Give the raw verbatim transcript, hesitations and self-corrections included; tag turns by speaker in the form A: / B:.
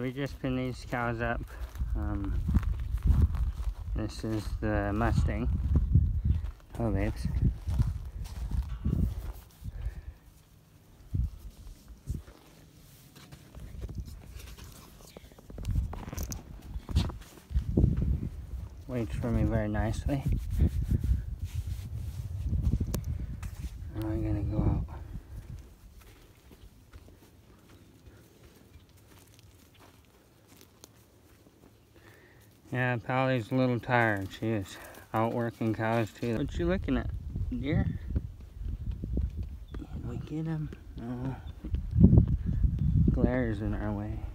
A: we just pinned these cows up. Um, this is the Mustang. Oh, babes. Waits for me very nicely. Now I'm gonna go out. Yeah, Pally's a little tired. She is out working cows too. What you looking at, deer? Can we get him? No. Glare's in our way.